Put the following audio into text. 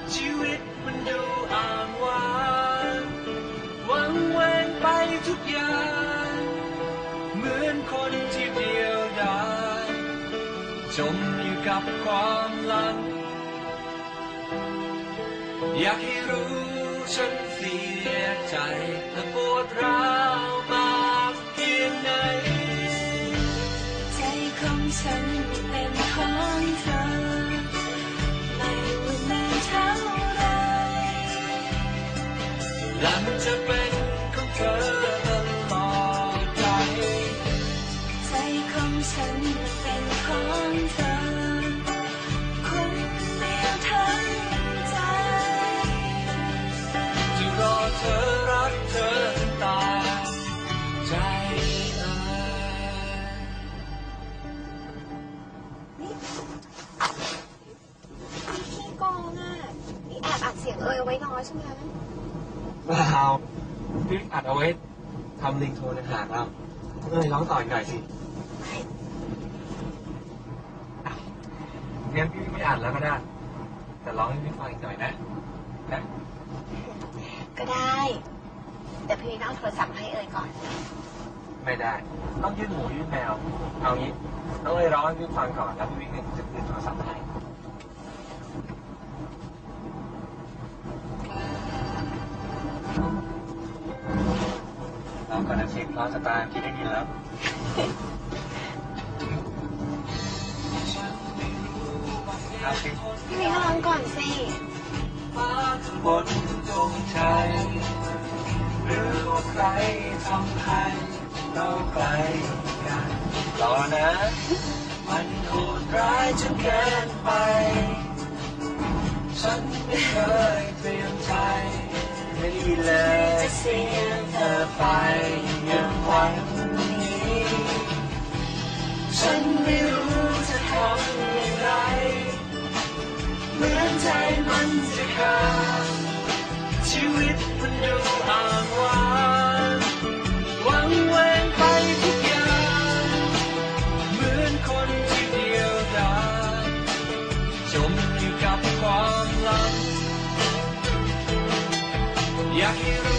ชีวิตมันดูอ่างว้างวังเวงไปทุกอย่างเหมือนคนที่เดียวดายจมอยู่กับความหลังอยากให้รู้ฉันเสียใจและปวดร้าวมากเพียงไหนใจของฉันเป็นของเธอไม่ว่านานเท่าไรและมันจะเป็นของเธอตลอดไปใจของฉันเป็นของเธอคนเดียวทั้งใจจะรอเธอรักเธอตายใจพี่กองอ่ะพี่แอบอัดเสียงไว้น้อยใช่ไหมเปล่าพี่อัดเอาไว้ทำลิงโทนหากเราร้องต่ออีกหน่อยสิงั้นพี่ไม่อ่านแล้วก็ได้แต่ร้องให้พี่ฟังอีกหน่อยนะก็ได้แต่พี่ต้องโทรศัพท์ให้ก่อนไม่ได้ต้องยื่นหมูยื่นแมวเอางี้ต้องเลยร้องให้พี่ฟังก่อนแล้วพี่วิ่งจะคืนโทรศัพท์ให้ร้องก่อนนะสิร้องสตาร์คิดได้ยินแล้วเอาสิพี่ก็ร้องก่อนสิบนดวงใจหรือว่าใครทำให้เราไกลกันรอนะมันโหดร้ายจนเกินไปฉันไม่เคยเตรียมใจไม่ดีเลยจะเสียเธอไปอย่างวันนี้ฉันไม่รู้จะทำอย่างไรเหมือนใจมันจะขาดชีวิตมันดูอ่างว้างวังเวงไปทุกอย่างเหมือนคนที่เดียวดายจมอยู่กับความหลังอยากให้รู้